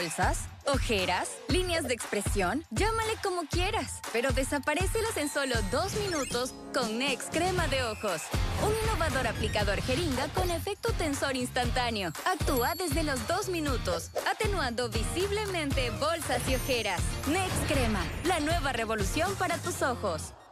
bolsas, ojeras, líneas de expresión, llámale como quieras, pero desaparécelas en solo 2 minutos con Next Crema de Ojos. Un innovador aplicador jeringa con efecto tensor instantáneo. Actúa desde los 2 minutos, atenuando visiblemente bolsas y ojeras. Next Crema, la nueva revolución para tus ojos.